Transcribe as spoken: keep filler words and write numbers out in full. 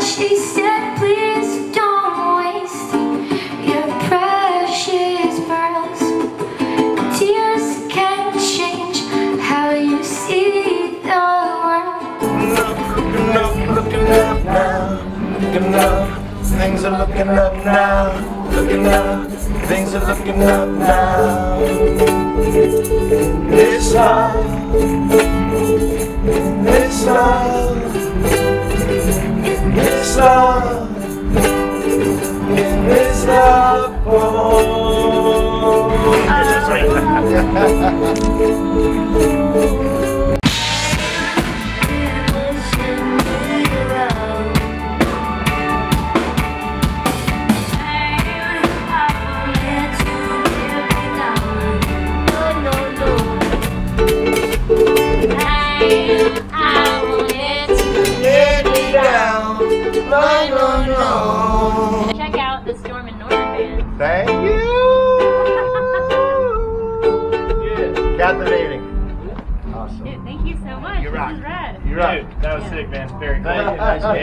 she said, please don't waste your precious pearls. Tears can change how you see the world. Looking up, looking up now, looking up, things are looking up now, looking up, things are looking up now. This love, this love, this love, in this love, oh. Check out the Storm and Northern band. Thank you. Good. Captivating. Awesome. Dude, thank you so much. You're this right. is rad. You're right. Dude, that was Yeah. sick, man. Very cool. Thank you. Nice